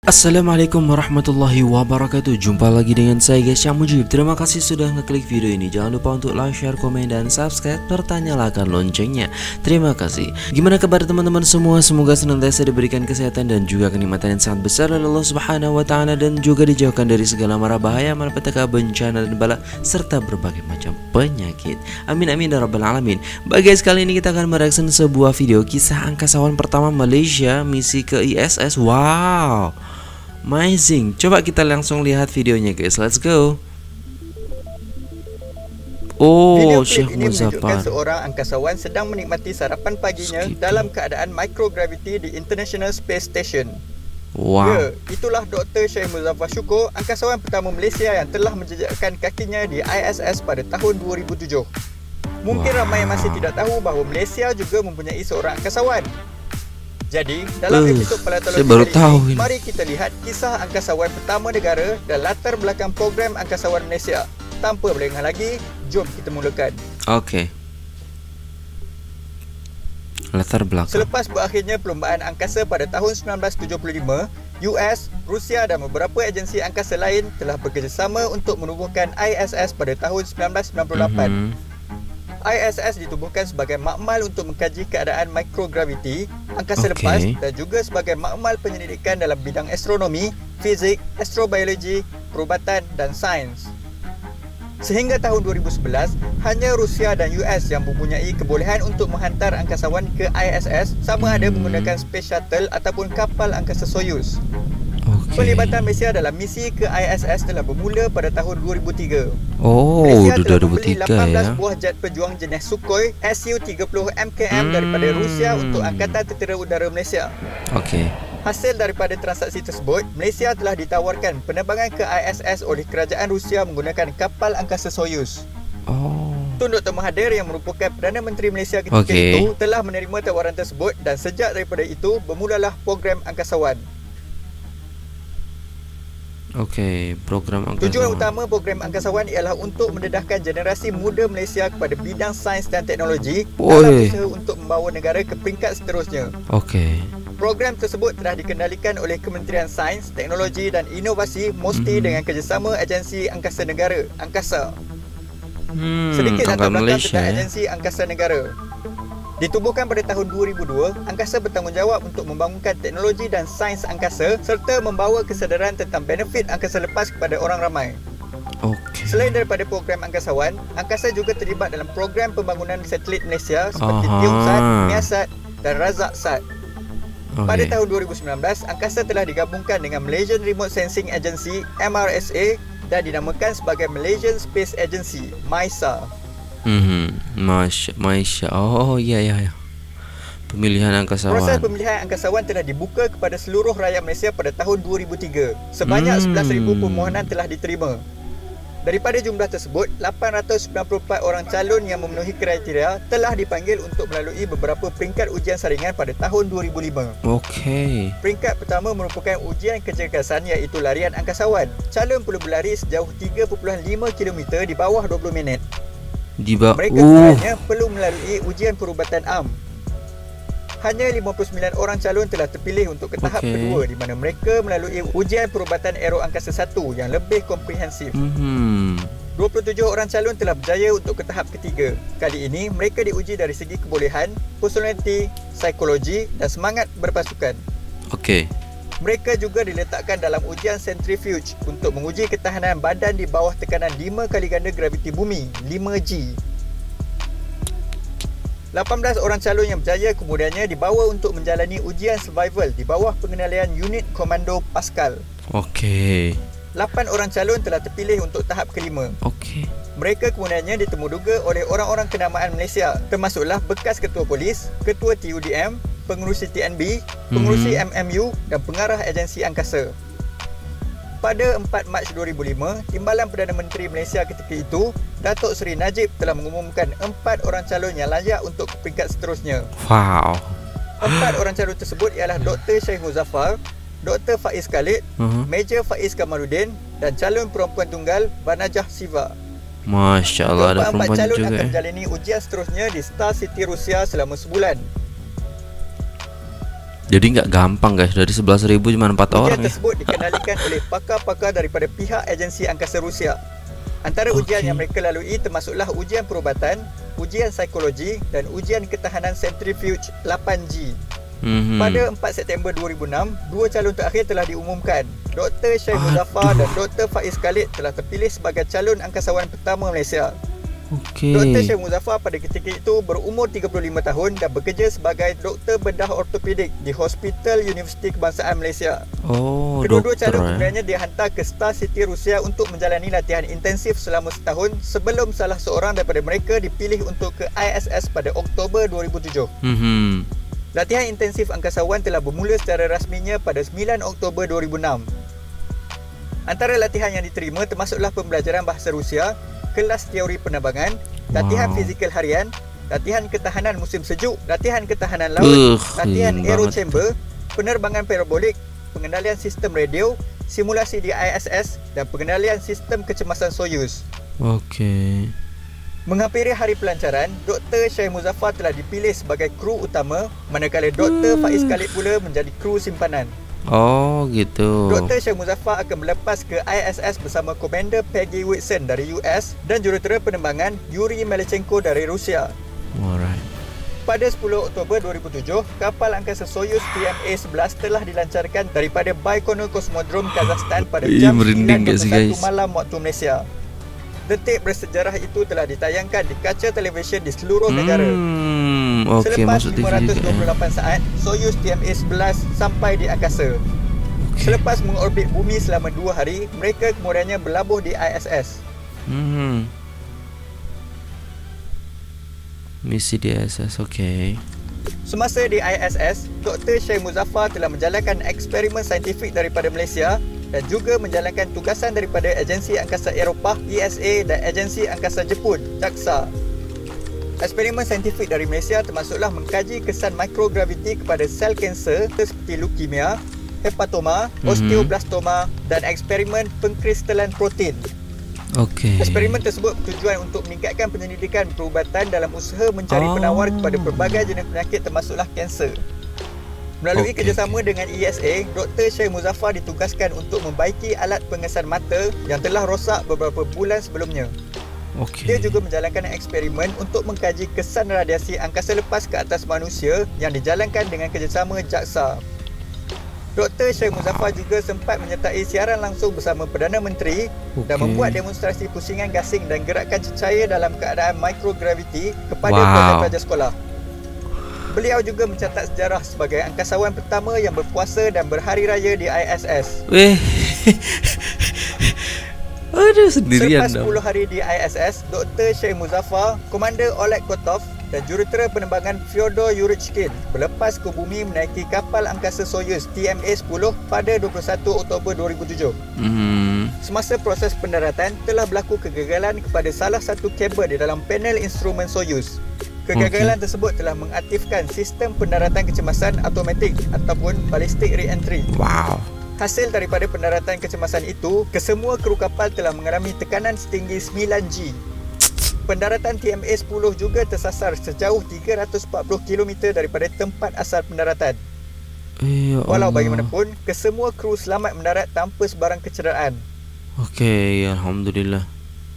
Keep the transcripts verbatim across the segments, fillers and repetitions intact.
Assalamualaikum warahmatullahi wabarakatuh. Jumpa lagi dengan saya guys, Syah Mujib. Terima kasih sudah ngeklik video ini. Jangan lupa untuk like, share, komen, dan subscribe serta nyalakan loncengnya. Terima kasih. Gimana kabar teman-teman semua? Semoga senantiasa diberikan kesehatan dan juga kenikmatan yang sangat besar oleh Allah Subhanahu wa taala, dan juga dijauhkan dari segala mara bahaya, malapetaka, bencana dan bala serta berbagai macam penyakit. Amin amin ya rabbal alamin. Baik guys, kali ini kita akan mereaksi sebuah video kisah angkasawan pertama Malaysia misi ke I S S. Wow, amazing. Coba kita langsung lihat videonya guys. Let's go. Oh, Video Syekh klip ini menunjukkan Muzaffar. seorang angkasawan sedang menikmati sarapan paginya Segitu. dalam keadaan microgravity di International Space Station. Wow. Ya, itulah Doktor Syekh Muzaffar Shukor, angkasawan pertama Malaysia yang telah menjejakkan kakinya di I S S pada tahun dua ribu tujuh. Mungkin Wow. ramai yang masih tidak tahu bahawa Malaysia juga mempunyai seorang angkasawan. Jadi, dalam Uh, episod Palatologi saya baru kali tahu ini, ini. mari kita lihat kisah angkasawan pertama negara dan latar belakang program angkasawan Malaysia. Tanpa berlengah lagi, jom kita mulakan. Oke. Latar belakang. Selepas berakhirnya perlombaan angkasa pada tahun sembilan belas tujuh puluh lima, U S, Rusia dan beberapa agensi angkasa lain telah bekerjasama untuk menubuhkan I S S pada tahun sembilan belas sembilan puluh lapan. Mhm. I S S ditubuhkan sebagai makmal untuk mengkaji keadaan microgravity, angkasa Okey. lepas dan juga sebagai makmal penyelidikan dalam bidang astronomi, fizik, astrobiologi, perubatan dan sains. Sehingga tahun dua ribu sebelas, hanya Rusia dan U S yang mempunyai kebolehan untuk menghantar angkasawan ke I S S, sama ada menggunakan Space Shuttle ataupun kapal angkasa Soyuz. Oke. Pelibatan Malaysia dalam misi ke I S S telah bermula pada tahun dua ribu tiga. Oh, Malaysia telah dua ribu membeli tiga lapan belas ya. buah jet pejuang jenis Sukhoi S U tiga puluh M K M daripada Hmm. Rusia untuk Angkatan Tentera Udara Malaysia. Oke. Hasil daripada transaksi tersebut, Malaysia telah ditawarkan penerbangan ke I S S oleh kerajaan Rusia menggunakan kapal angkasa Soyuz. Oh. Tun Doktor Mahathir yang merupakan Perdana Menteri Malaysia ketika Okey. itu telah menerima tawaran tersebut, dan sejak daripada itu bermulalah program angkasawan. Oke, program angkasa. Tujuan utama program angkasawan ialah untuk mendedahkan generasi muda Malaysia kepada bidang sains dan teknologi dalam Oi. usaha untuk membawa negara ke peringkat seterusnya. Oke. Program tersebut telah dikendalikan oleh Kementerian Sains, Teknologi dan Inovasi, mesti Mhm. dengan kerjasama Agensi Angkasa Negara, Angkasa. Hmm, Sedikit latar angkat belakang Malaysia tentang ya. Agensi Angkasa Negara. Ditubuhkan pada tahun dua ribu dua, Angkasa bertanggungjawab untuk membangunkan teknologi dan sains angkasa serta membawa kesedaran tentang benefit angkasa lepas kepada orang ramai. Oke. Selain daripada program angkasawan, Angkasa juga terlibat dalam program pembangunan satelit Malaysia seperti Aha. Tiongsat, Miasat dan Razak-Sat. Pada Oke. tahun dua ribu sembilan belas, Angkasa telah digabungkan dengan Malaysian Remote Sensing Agency M R S A dan dinamakan sebagai Malaysian Space Agency MAISA. Mhm. Masya, Masya. Oh, ya ya ya. Pemilihan angkasawan. Proses pemilihan angkasawan telah dibuka kepada seluruh rakyat Malaysia pada tahun dua ribu tiga. Sebanyak Hmm. sebelas ribu permohonan telah diterima. Daripada jumlah tersebut, lapan ratus sembilan puluh empat orang calon yang memenuhi kriteria telah dipanggil untuk melalui beberapa peringkat ujian saringan pada tahun dua ribu lima. Oke. Peringkat pertama merupakan ujian kecergasan, iaitu larian angkasawan. Calon perlu berlari sejauh tiga perpuluhan lima kilometer di bawah dua puluh minit. Di bawah. Mereka Uh. sebenarnya perlu melalui ujian perubatan am. Hanya lima puluh sembilan orang calon telah terpilih untuk ke tahap Okey. kedua, di mana mereka melalui ujian perubatan aero angkasa satu yang lebih komprehensif. Mhm. dua puluh tujuh orang calon telah berjaya untuk ke tahap ketiga. Kali ini mereka diuji dari segi kebolehan, personaliti, psikologi dan semangat berpasukan. Oke. Mereka juga diletakkan dalam ujian centrifuge untuk menguji ketahanan badan di bawah tekanan lima kali ganda graviti bumi, lima G. lapan belas orang calon yang berjaya kemudiannya dibawa untuk menjalani ujian survival di bawah pengendalian unit komando Pascal. Oke. lapan orang calon telah terpilih untuk tahap kelima. Oke. Mereka kemudiannya ditemuduga oleh orang-orang kenamaan Malaysia, termasuklah bekas ketua polis, ketua T U D M, pengerusi T N B, pengerusi Mhm. M M U dan pengarah agensi angkasa. Pada empat Mac dua ribu lima, Timbalan Perdana Menteri Malaysia ketika itu, Datuk Seri Najib telah mengumumkan empat orang calon yang layak untuk ke peringkat seterusnya. Wow. Empat orang calon tersebut ialah Doktor Syekh Muzaffar, Doktor Faiz Khalid, Mhm. Major Faiz Kamaluddin dan calon perempuan tunggal Banajah Siva. Masya Allah, ada Keempat perempuan calon juga akan eh. menjalani ujian seterusnya di Star City Rusia selama sebulan. Jadi nggak gampang guys, dari sebelas ribu cuma empat orang Ujian ya. tersebut dikendalikan oleh pakar-pakar daripada pihak agensi angkasa Rusia. Antara ujian Okey. yang mereka lalui termasuklah ujian perubatan, ujian psikologi dan ujian ketahanan centrifuge lapan G. Mhm. Pada empat September dua ribu enam, dua calon terakhir telah diumumkan. Doktor Syed Muzaffar dan Doktor Faiz Khalid telah terpilih sebagai calon angkasawan pertama Malaysia. Okey. Doktor Syed Muzaffar pada ketika itu berumur tiga puluh lima tahun dan bekerja sebagai doktor bedah ortopedik di Hospital Universiti Kebangsaan Malaysia. Oh, Kedua-dua dokter calon eh. kemudiannya dihantar ke Star City Rusia untuk menjalani latihan intensif selama setahun sebelum salah seorang daripada mereka dipilih untuk ke I S S pada Oktober dua ribu tujuh. Mhm. Latihan intensif angkasawan telah bermula secara rasminya pada sembilan Oktober dua ribu enam. Antara latihan yang diterima termasuklah pembelajaran bahasa Rusia, kelas teori penerbangan, latihan Wow. fizikal harian, latihan ketahanan musim sejuk, latihan ketahanan laut, Ugh, latihan keren aero banget. chamber, penerbangan parabolik, pengendalian sistem radio, simulasi di I S S dan pengendalian sistem kecemasan Soyuz. Okey. Menghampiri hari pelancaran, Doktor Syed Muzaffar telah dipilih sebagai kru utama, manakala Doktor Faiz Khalid pula menjadi kru simpanan. Oh, gitu. Doktor Syed Muzaffar akan melepas ke I S S bersama Komander Peggy Whitson dari U S dan jurutera penerbangan Yuri Melchenko dari Rusia. Alright. Pada sepuluh Oktober dua ribu tujuh, kapal angkasa Soyuz T M A sebelas telah dilancarkan daripada Baikonur Cosmodrome Kazakhstan pada Ih, jam merinding sembilan dua puluh guys, satu guys. malam waktu Malaysia. Detik bersejarah itu telah ditayangkan di kaca televisyen di seluruh negara. Hmm, okey, Selepas masuk T V lima ratus juga. dua puluh eh. lapan saat, Soyuz T M A sebelas sampai di angkasa. Okey. Selepas mengorbit bumi selama dua hari, mereka kemudiannya berlabuh di I S S. Hmm. Misi di I S S, okey. Semasa di I S S, Doktor Syed Muzaffar telah menjalankan eksperimen saintifik daripada Malaysia dan juga menjalankan tugasan daripada Agensi Angkasa Eropah E S A dan Agensi Angkasa Jepun JAXA. Eksperimen saintifik dari Malaysia termasuklah mengkaji kesan mikrograviti kepada sel kanser seperti leukemia, hepatoma, Mhm. osteoblastoma dan eksperimen pengkristalan protein. Okey. Eksperimen tersebut bertujuan untuk meningkatkan penyelidikan perubatan dalam usaha mencari Oh. penawar kepada pelbagai jenis penyakit termasuklah kanser. Melalui Okey, kerjasama dengan E S A, Doktor Syed Muzaffar ditugaskan untuk membaiki alat pengesan mata yang telah rosak beberapa bulan sebelumnya. Okey. Dia juga menjalankan eksperimen untuk mengkaji kesan radiasi angkasa lepas ke atas manusia yang dijalankan dengan kerjasama JAXA. Doktor Syed Muzaffar juga sempat menyertai siaran langsung bersama Perdana Menteri dan Okey. membuat demonstrasi pusingan gasing dan gerakan cecair dalam keadaan microgravity kepada Wow. pelajar-pelajar sekolah. Beliau juga mencatat sejarah sebagai angkasawan pertama yang berpuasa dan berhari raya di I S S. Weh. Aduh, sendirian Selepas dong. sepuluh hari di I S S, Doktor Syed Muzaffar, Komander Oleg Kotov dan jurutera penerbangan Fyodor Yurichkin berlepas ke bumi menaiki kapal angkasa Soyuz T M A sepuluh pada dua puluh satu Oktober dua ribu tujuh. Hmm. Semasa proses pendaratan, telah berlaku kegagalan kepada salah satu kabel di dalam panel instrumen Soyuz. Kegagalan okay. tersebut telah mengaktifkan sistem pendaratan kecemasan automatik ataupun ballistic re-entry. Wow. Hasil daripada pendaratan kecemasan itu, kesemua kru kapal telah mengalami tekanan setinggi sembilan G. Pendaratan T M A sepuluh juga tersasar sejauh tiga ratus empat puluh kilometer daripada tempat asal pendaratan. Eh, ya Walau Allah. bagaimanapun, kesemua kru selamat mendarat tanpa sebarang kecederaan. Okey, alhamdulillah.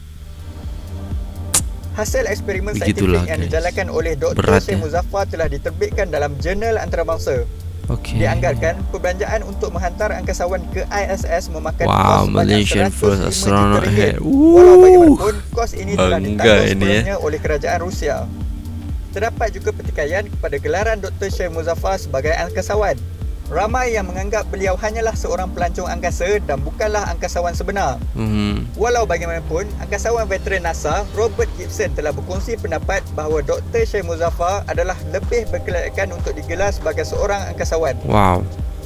Hasil eksperimen Begitulah, saintifik yang guys. dijalankan oleh Doktor Berat, Syed ya. Muzaffar telah diterbitkan dalam jurnal antarabangsa. Okey. Dianggarkan perbelanjaan untuk menghantar angkasawan ke I S S memakan Wow, kos Malaysian banyak first seratus lima astronaut juta ringgit. ahead. Walau Woo. bagaimanapun, kos ini telah Bangga ditanggung ini, sebelumnya oleh kerajaan Rusia. Terdapat juga pertikaian kepada gelaran Doktor Syed Muzaffar sebagai angkasawan. Ramai yang menganggap beliau hanyalah seorang pelancong angkasa dan bukanlah angkasawan sebenar. Hmm. Walau bagaimanapun, angkasawan veteran NASA Robert Gibson telah berkongsi pendapat bahawa Doktor Syed Muzaffar adalah lebih berkelayakan untuk digelar sebagai seorang angkasawan. Wow.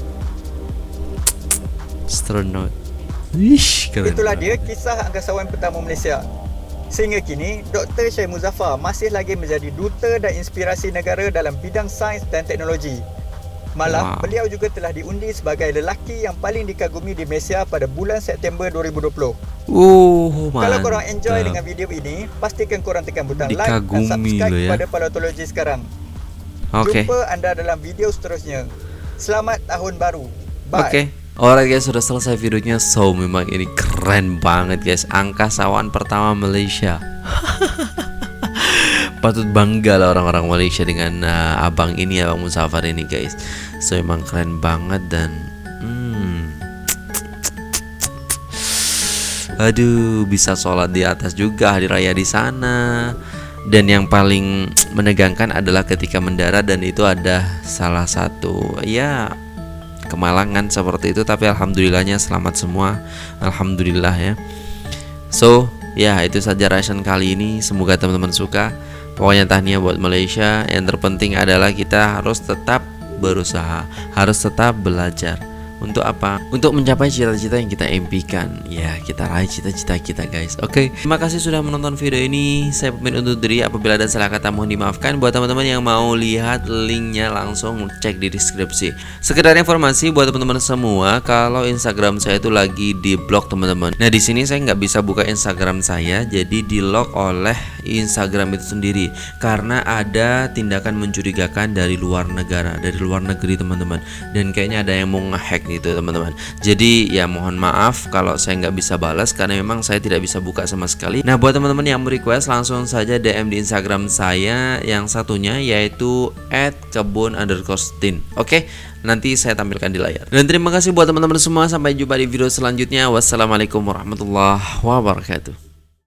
Astronaut. Ish, keren. Itulah dia kisah angkasawan pertama Malaysia. Sehingga kini, Doktor Syed Muzaffar masih lagi menjadi duta dan inspirasi negara dalam bidang sains dan teknologi. Malah, Wow. beliau juga telah diundi sebagai lelaki yang paling dikagumi di Malaysia pada bulan September dua ribu dua puluh. Oh, mantap. Kalau korang enjoy dengan video ini, pastikan korang tekan butang like dan Dikagumi subscribe lo ya. kepada Palatologi sekarang. Okey. Jumpa anda dalam video seterusnya. Selamat tahun baru. Bye. Oke. Okay. Alright guys, sudah selesai videonya. So memang ini keren banget guys. Angkasawan pertama Malaysia. Patut bangga lah orang-orang Malaysia dengan uh, abang ini, abang Musafar ini guys. So emang keren banget dan hmm, aduh, bisa sholat di atas juga hari raya di sana. Dan yang paling menegangkan adalah ketika mendarat dan itu ada salah satu ya kemalangan seperti itu, tapi alhamdulillahnya selamat semua, alhamdulillah ya. So ya itu saja reaction kali ini, semoga teman-teman suka. Pokoknya tahniah buat Malaysia. Yang terpenting adalah kita harus tetap berusaha, harus tetap belajar. Untuk apa? Untuk mencapai cita-cita yang kita impikan. Ya, kita raih cita-cita kita guys. Oke, okay. Terima kasih sudah menonton video ini. Saya pamit undur diri. Apabila ada salah kata mohon dimaafkan. Buat teman-teman yang mau lihat linknya langsung cek di deskripsi. Sekedar informasi buat teman-teman semua, kalau Instagram saya itu lagi di blok teman-teman. Nah di sini saya nggak bisa buka Instagram saya, jadi di lock oleh Instagram itu sendiri karena ada tindakan mencurigakan dari luar negara, dari luar negeri teman-teman. Dan kayaknya ada yang mau ngehack gitu teman-teman. Jadi ya mohon maaf kalau saya nggak bisa balas karena memang saya tidak bisa buka sama sekali. Nah buat teman-teman yang mau request langsung saja D M di Instagram saya yang satunya yaitu at kebun underscore tin. Oke, nanti saya tampilkan di layar. Dan terima kasih buat teman-teman semua. Sampai jumpa di video selanjutnya. Wassalamualaikum warahmatullahi wabarakatuh.